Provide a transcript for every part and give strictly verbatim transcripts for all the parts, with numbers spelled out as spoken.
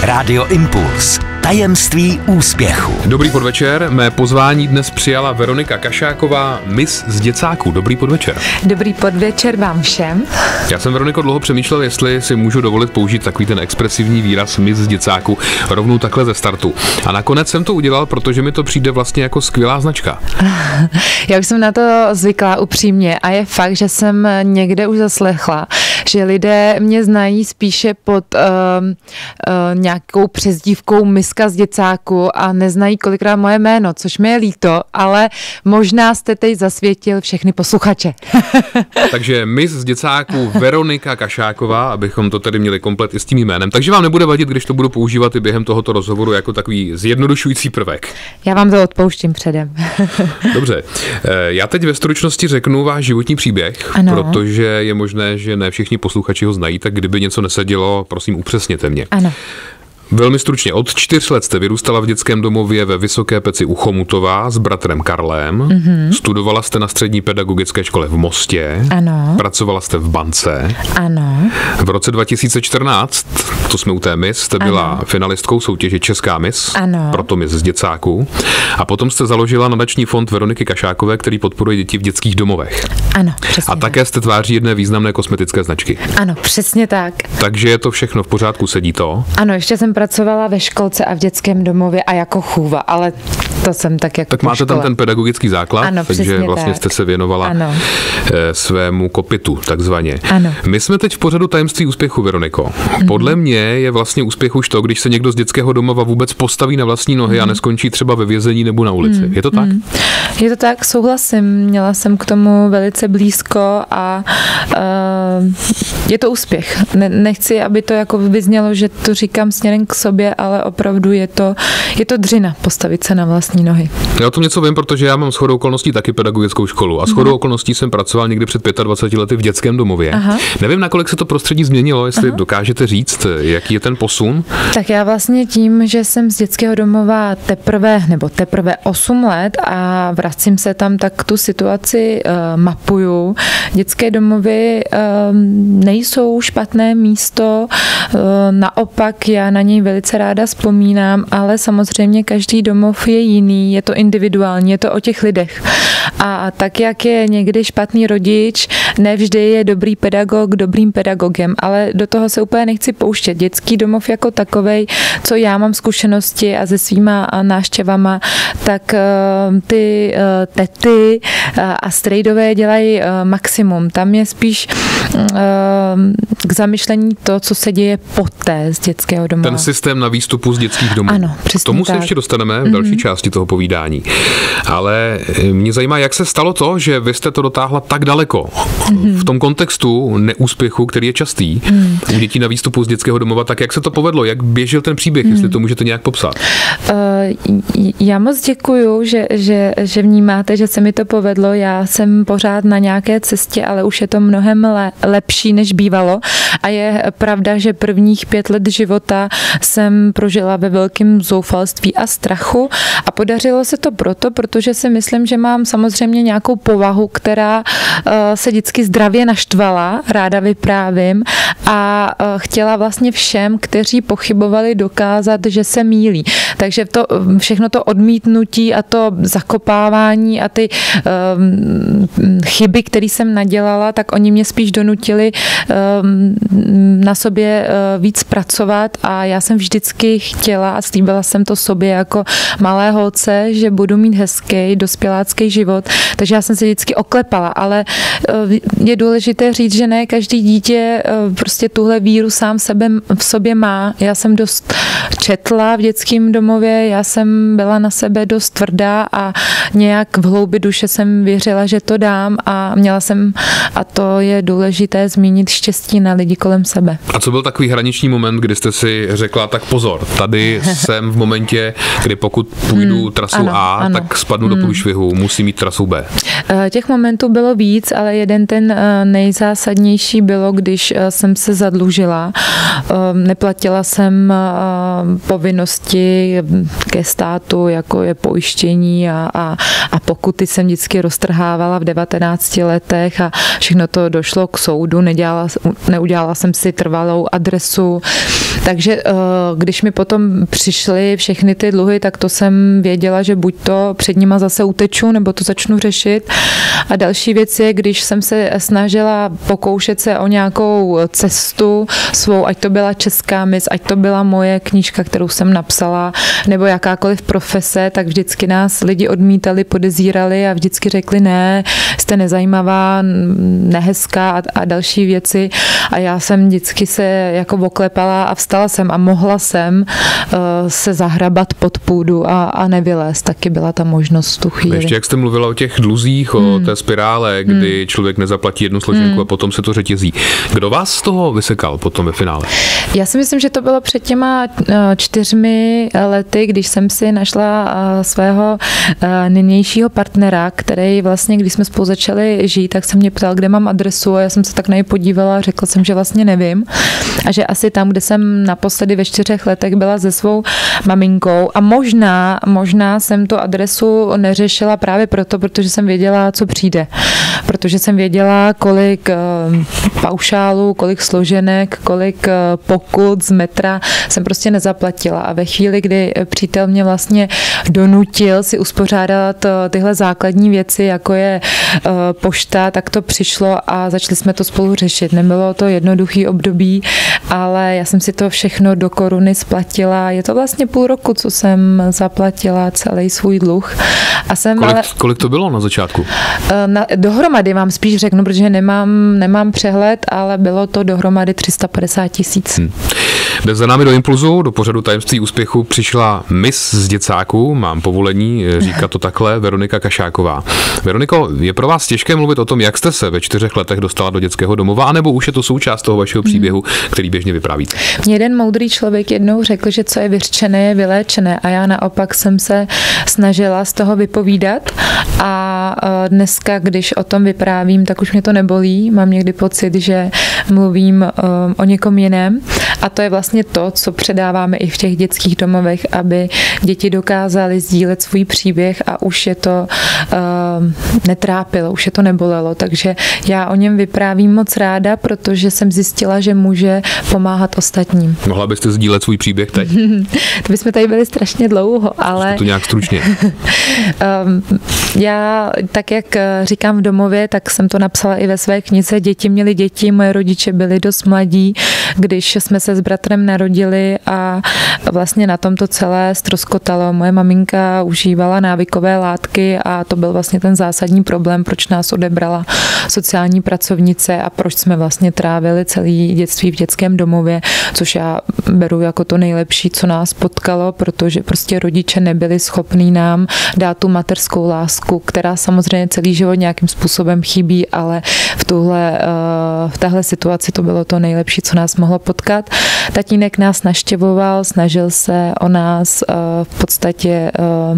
Rádio Impuls. Tajemství úspěchu. Dobrý podvečer. Mé pozvání dnes přijala Veronika Kašáková, Miss z děcáků. Dobrý podvečer. Dobrý podvečer vám všem. Já jsem, Veroniko, dlouho přemýšlel, jestli si můžu dovolit použít takový ten expresivní výraz Miss z děcáků rovnou takhle ze startu. A nakonec jsem to udělal, protože mi to přijde vlastně jako skvělá značka. Já už jsem na to zvyklá upřímně a je fakt, že jsem někde už zaslechla, že lidé mě znají spíše pod uh, uh, nějakou přezdívkou Miska z děcáku a neznají kolikrát moje jméno, což mi je líto, ale možná jste teď zasvětil všechny posluchače. Takže Miss z děcáků Veronika Kašáková, abychom to tady měli komplet i s tím jménem. Takže vám nebude vadit, když to budu používat i během tohoto rozhovoru jako takový zjednodušující prvek. Já vám to odpouštím předem. Dobře. Já teď ve stručnosti řeknu váš životní příběh, ano. Protože je možné, že ne všichni posluchači ho znají, tak kdyby něco nesedělo, prosím, upřesněte mě. Ano. Velmi stručně, od čtyř let jste vyrůstala v dětském domově ve Vysoké Peci u Chomutová s bratrem Karlem. Mm-hmm. Studovala jste na střední pedagogické škole v Mostě. Ano. Pracovala jste v bance. Ano. V roce dva tisíce čtrnáct, to jsme u té Miss, jste byla ano. finalistkou soutěže Česká Miss, ano. proto Miss z děcáků. A potom jste založila nadační fond Veroniky Kašákové, který podporuje děti v dětských domovech. Ano, přesně. A také jste tváří jedné významné kosmetické značky. Ano, přesně tak. Takže je to všechno v pořádku, sedí to? Ano, ještě jsem pracovala ve školce a v dětském domově a jako chůva, ale to jsem tak jako Tak máte škole. tam ten pedagogický základ, ano, takže vlastně tak. jste se věnovala ano. svému kopitu, takzvaně. Ano. My jsme teď v pořadu Tajemství úspěchu, Veroniko. Podle mm. mě je vlastně úspěch už to, když se někdo z dětského domova vůbec postaví na vlastní nohy mm. a neskončí třeba ve vězení nebo na ulici. Mm. Je to tak? Mm. Je to tak, souhlasím. Měla jsem k tomu velice blízko a uh, je to úspěch. Ne, nechci, aby to jako vyznělo, že to říkám směrem k sobě, ale opravdu je to, je to dřina postavit se na vlastní nohy. Já o tom něco vím, protože já mám shodou okolností taky pedagogickou školu a shodou mm. okolností jsem pracoval někdy před dvaceti pěti lety v dětském domově. Aha. Nevím, nakolik se to prostředí změnilo, jestli Aha. dokážete říct, jaký je ten posun? Tak já vlastně tím, že jsem z dětského domova teprve, nebo teprve osm let a vracím se tam, tak tu situaci uh, mapuju. Dětské domovy uh, nejsou špatné místo, uh, naopak já na něj velice ráda vzpomínám, ale samozřejmě každý domov je jiný, je to individuální, je to o těch lidech. A tak, jak je někdy špatný rodič, nevždy je dobrý pedagog dobrým pedagogem, ale do toho se úplně nechci pouštět. Dětský domov jako takovej, co já mám zkušenosti a se svýma návštěvama, tak ty tety a strejdové dělají maximum. Tam je spíš k zamyšlení to, co se děje poté z dětského domova. Ten systém na výstupu z dětských domovů. Ano, přesně Tomu tak. se ještě dostaneme v další mm-hmm. části toho povídání. Ale mě zajímá, jak se stalo to, že vy jste to dotáhla tak daleko mm-hmm. v tom kontextu neúspěchu, který je častý mm. u dětí na výstupu z dětského domova, tak jak se to povedlo? Jak běžel ten příběh, mm. jestli to můžete nějak popsat? Uh, já moc děkuju, že, že, že vnímáte, že se mi to povedlo. Já jsem pořád na nějaké cestě, ale už je to mnohem le, lepší, než bývalo. A je pravda, že prvních pět let života jsem prožila ve velkém zoufalství a strachu a podařilo se to proto, protože si myslím, že mám samozřejmě nějakou povahu, která uh, se vždycky zdravě naštvala, ráda vyprávím a uh, chtěla vlastně všem, kteří pochybovali, dokázat, že se mýlí. Takže to, všechno to odmítnutí a to zakopávání a ty um, chyby, které jsem nadělala, tak oni mě spíš donutili um, na sobě uh, víc pracovat a já jsem vždycky chtěla a slíbila jsem to sobě jako malé holce, že budu mít hezký dospělácký život, takže já jsem se vždycky oklepala, ale uh, je důležité říct, že ne každý dítě uh, prostě tuhle víru sám sebe, v sobě má. Já jsem dost četla v dětském domově, já jsem byla na sebe dost tvrdá a nějak v hloubi duše jsem věřila, že to dám a měla jsem, a to je důležité zmínit, štěstí na lidi kolem sebe. A co byl takový hraniční moment, kdy jste si řekla, tak pozor, tady jsem v momentě, kdy pokud půjdu hmm, trasu ano, A, ano. tak spadnu hmm. do průšvihu, musím mít trasu jsou B? Těch momentů bylo víc, ale jeden ten nejzásadnější bylo, když jsem se zadlužila. Neplatila jsem povinnosti ke státu, jako je pojištění a, a, a pokuty jsem vždycky roztrhávala v devatenácti letech a všechno to došlo k soudu. Nedělala, neudělala jsem si trvalou adresu. Takže když mi potom přišly všechny ty dluhy, tak to jsem věděla, že buď to před nima zase uteču, nebo to začnu řešit. A další věc je, když jsem se snažila pokoušet se o nějakou cestu svou, ať to byla Česká mis, ať to byla moje knížka, kterou jsem napsala, nebo jakákoliv profese, tak vždycky nás lidi odmítali, podezírali a vždycky řekli ne, jste nezajímavá, nehezká a, a další věci. A já jsem vždycky se jako oklepala a vstala jsem a mohla jsem uh, se zahrabat pod půdu a, a nevylézt. Taky byla ta možnost v tu chvíli. Ještě jak jste mluvila o těch dluzích, o hmm. té spirále, kdy hmm. člověk nezaplatí jednu složenku hmm. a potom se to řetězí. Kdo vás z toho vysekal potom ve finále? Já si myslím, že to bylo před těma čtyřmi lety, když jsem si našla svého nynějšího partnera, který vlastně, když jsme spolu začali žít, tak se mě ptal, kde mám adresu a já jsem se tak na něj podívala a řekla jsem, že vlastně nevím a že asi tam, kde jsem naposledy ve čtyřech letech byla se svou maminkou a možná, možná jsem tu adresu neřešila právě proto, protože jsem věděla, co přijde. Protože jsem věděla, kolik paušálů, kolik složenek, kolik pokut z metra jsem prostě nezaplatila. A ve chvíli, kdy přítel mě vlastně donutil si uspořádat tyhle základní věci, jako je pošta, tak to přišlo a začali jsme to spolu řešit. Nebylo to jednoduchý období, ale já jsem si to všechno do koruny splatila. Je to vlastně půl roku, co jsem zaplatila celý svůj dluh. A jsem kolik, ale, kolik to bylo na začátku? Na, dohromady vám spíš řeknu, protože nemám, nemám přehled, ale bylo to dohromady tři sta padesát tisíc. Hmm. Dnes za námi do Impulzu, do pořadu Tajemství úspěchu přišla miss z děcáků, mám povolení říkat to takhle, Veronika Kašáková. Veroniko, je pro vás těžké mluvit o tom, jak jste se ve čtyřech letech dostala do dětského domova, anebo už je to součást toho vašeho příběhu, který běžně vyprávíte? Mě jeden moudrý člověk jednou řekl, že co je vyřčené, je vyléčené a já naopak jsem se snažila z toho vypovídat a dneska, když o tom vyprávím, tak už mě to nebolí. Mám někdy pocit, že mluvím o někom jiném a to je vlastně to, co předáváme i v těch dětských domovech, aby děti dokázaly sdílet svůj příběh a už je to uh, netrápilo, už je to nebolelo, takže já o něm vyprávím moc ráda, protože jsem zjistila, že může pomáhat ostatním. Mohla byste sdílet svůj příběh teď? To bychom tady byli strašně dlouho, ale... Zkuste to nějak stručně. um, já, tak jak říkám v domově, tak jsem to napsala i ve své knize. Děti měly děti, moje rodiče byli dost mladí, když jsme se s bratrem narodili a vlastně na tom to celé ztroskotalo. Moje maminka užívala návykové látky a to byl vlastně ten zásadní problém, proč nás odebrala sociální pracovnice a proč jsme vlastně trávili celý dětství v dětském domově, což já beru jako to nejlepší, co nás potkalo, protože prostě rodiče nebyli schopní nám dát tu mateřskou lásku, která samozřejmě celý život nějakým způsobem chybí, ale v tuhle, v téhle situaci to bylo to nejlepší, co nás mohlo potkat. Tatínek nás navštěvoval, snažil se o nás, v podstatě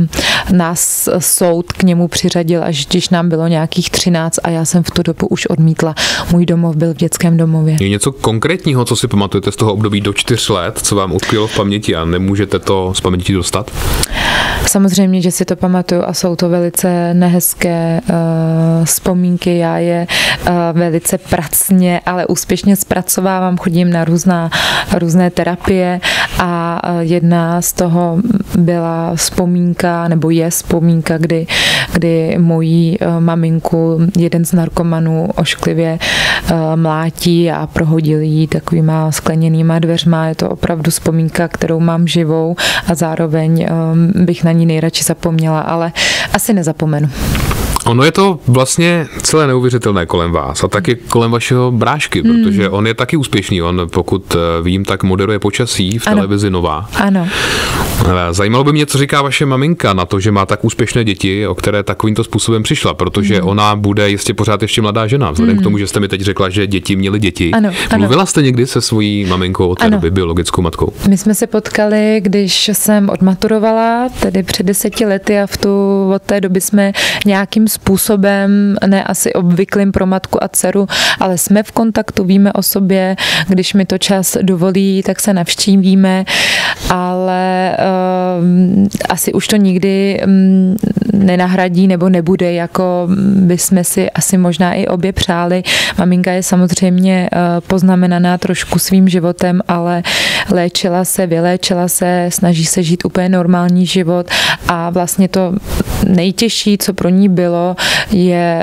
nás soud k němu přiřadil, až když nám bylo nějakých třináct a já jsem v tu dobu už odmítla. Můj domov byl v dětském domově. Je něco konkrétního, co si pamatujete z toho období do čtyř let, co vám utkvělo v paměti a nemůžete to z paměti dostat? Samozřejmě, že si to pamatuju a jsou to velice nehezké uh, vzpomínky. Já je uh, velice pracně, ale úspěšně zpracovávám, chodím na různá, různé terapie a uh, jedna z toho byla vzpomínka, nebo je vzpomínka, kdy, kdy mojí uh, maminku jeden z narkomanů ošklivě uh, mlátí a prohodil jí takovýma skleněnýma dveřma. Je to opravdu vzpomínka, kterou mám živou a zároveň um, bych na ní nejradši zapomněla, ale asi nezapomenu. Ono je to vlastně celé neuvěřitelné kolem vás a taky kolem vašeho brášky, hmm. protože on je taky úspěšný. On, pokud vím, tak moderuje Počasí v ano. televizi Nová. Ano. Zajímalo by mě, co říká vaše maminka na to, že má tak úspěšné děti, o které takovýmto způsobem přišla, protože hmm. ona bude jistě pořád ještě mladá žena, vzhledem hmm. k tomu, že jste mi teď řekla, že děti měly děti. Ano, ano. Mluvila jste někdy se svojí maminkou, té doby biologickou matkou? My jsme se potkali, když jsem odmaturovala, tedy před deseti lety a v tu, od té doby jsme nějakým způsobem, ne asi obvyklým pro matku a dceru, ale jsme v kontaktu, víme o sobě, když mi to čas dovolí, tak se navštívíme, ale uh, asi už to nikdy um, nenahradí nebo nebude, jako bychom si asi možná i obě přáli. Maminka je samozřejmě uh, poznamenaná trošku svým životem, ale léčila se, vyléčila se, snaží se žít úplně normální život a vlastně to nejtěžší, co pro ní bylo, je,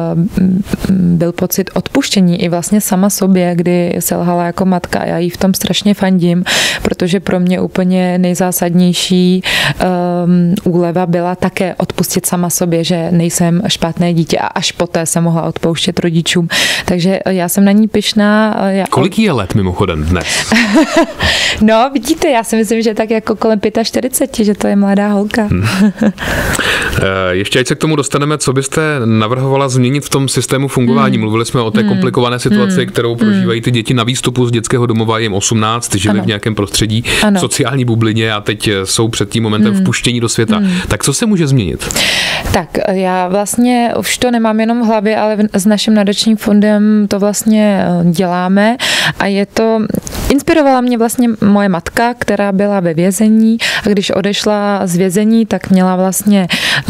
byl pocit odpuštění i vlastně sama sobě, kdy selhala jako matka a já jí v tom strašně fandím, protože pro mě úplně nejzásadnější um, úleva byla také odpustit sama sobě, že nejsem špatné dítě a až poté jsem mohla odpouštět rodičům. Takže já jsem na ní pyšná. Já... Kolik je let mimochodem dnes? No, vidíte, já si myslím, že tak jako kolem čtyřicet pět, že to je mladá holka. Hmm. Ještě ať se k tomu dostaneme, co byste navrhovala změnit v tom systému fungování. Hmm. Mluvili jsme o té hmm. komplikované situaci, hmm. kterou prožívají ty děti na výstupu z dětského domova, jim osmnáct, žili ano. v nějakém prostředí, ano. sociální bublině a teď jsou před tím momentem hmm. vpuštění do světa. Hmm. Tak co se může změnit? Tak já vlastně už to nemám jenom v hlavě, ale s naším nadačním fondem to vlastně děláme a je to, inspirovala mě vlastně moje matka, která byla ve vězení a když odešla z vězení, tak měla vlastně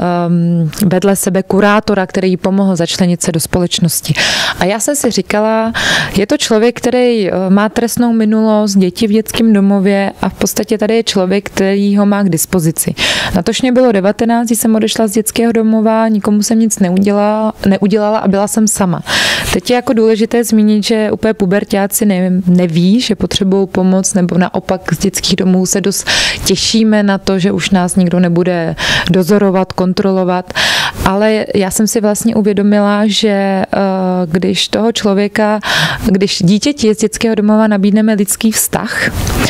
um, vedle sebe kurátora, který jí pomohl začlenit se do společnosti. A já jsem si říkala, je to člověk, který má trestnou minulost, děti v dětském domově a v podstatě tady je člověk, který ho má k dispozici. Natož mě bylo devatenáct, když jsem odešla z dětského domova, nikomu jsem nic neudělala, neudělala a byla jsem sama. Teď je jako důležité zmínit, že úplně puberťáci ne, neví, že potřebují pomoc, nebo naopak z dětských domů se dost těšíme na to, že už nás nikdo nebude dozorovat, kontrolovat, ale já jsem si vlastně uvědomila, že když toho člověka, když dítěti z dětského domova nabídneme lidský vztah,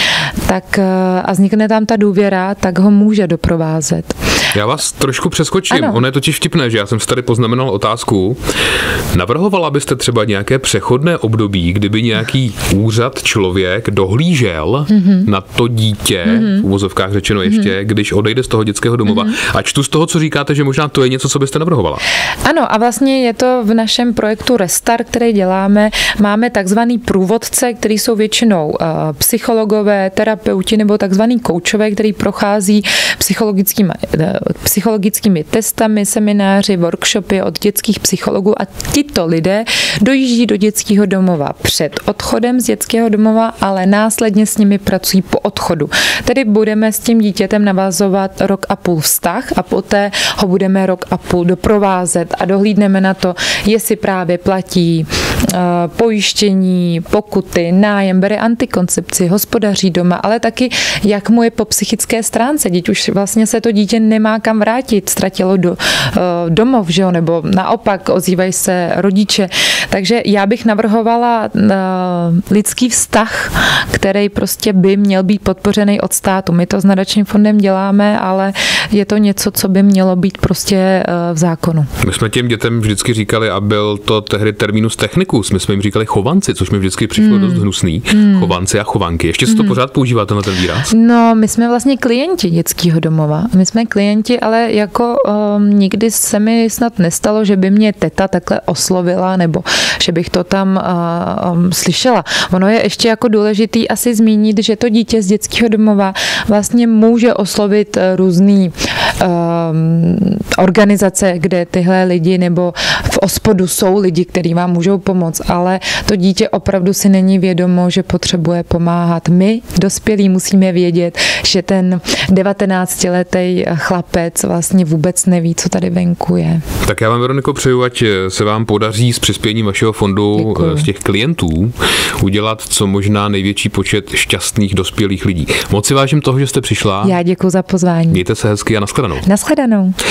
tak a vznikne tam ta důvěra, tak ho může doprovázet. Já vás trošku přeskočím. Ano. Ono je totiž vtipné, že já jsem si tady poznamenal otázku. Navrhovala byste třeba nějaké přechodné období, kdyby nějaký úřad, člověk dohlížel mm-hmm. na to dítě, mm-hmm. v uvozovkách řečeno ještě, mm-hmm. když odejde z toho dětského domova. Mm-hmm. A čtu z toho, co říkáte, že možná to je něco, co byste navrhovala. Ano, a vlastně je to v našem projektu Restart, který děláme. Máme takzvaný průvodce, který jsou většinou uh, psychologové, terapeuti nebo takzvaný koučové, který prochází psychologickými psychologickými testami, semináři, workshopy od dětských psychologů a tito lidé dojíždí do dětského domova před odchodem z dětského domova, ale následně s nimi pracují po odchodu. Tedy budeme s tím dítětem navazovat rok a půl vztah a poté ho budeme rok a půl doprovázet a dohlídneme na to, jestli právě platí uh, pojištění, pokuty, nájem, bere antikoncepci, hospodaří doma, ale taky jak mu je po psychické stránce. Dítě už vlastně se to dítě nemá kam vrátit, ztratilo do, uh, domov, že jo, nebo naopak ozývají se rodiče. Takže já bych navrhovala uh, lidský vztah, který prostě by měl být podpořený od státu. My to s nadačním fondem děláme, ale je to něco, co by mělo být prostě uh, v zákonu. My jsme těm dětem vždycky říkali, a byl to tehdy terminus technicus, my jsme jim říkali chovanci, což mi vždycky přišlo hmm. dost hnusný. Hmm. Chovanci a chovanky. Ještě se to hmm. pořád používáte na ten výraz? No, my jsme vlastně klienti dětského domova. My jsme klienti, ale jako um, nikdy se mi snad nestalo, že by mě teta takhle oslovila, nebo že bych to tam uh, um, slyšela. Ono je ještě jako důležitý asi zmínit, že to dítě z dětského domova vlastně může oslovit různý um, organizace, kde tyhle lidi nebo v ospodu jsou lidi, kteří vám můžou pomoct, ale to dítě opravdu si není vědomo, že potřebuje pomáhat. My, dospělí, musíme vědět, že ten devatenáctiletý chlapec vlastně vůbec neví, co tady venku je. Tak já vám, Veroniko, přeju, ať se vám podaří s přispěním vašeho fondu Děkuju. Z těch klientů udělat co možná největší počet šťastných dospělých lidí. Moc si vážím toho, že jste přišla. Já děkuji za pozvání. Mějte se hezky a nashledanou. Nashledanou.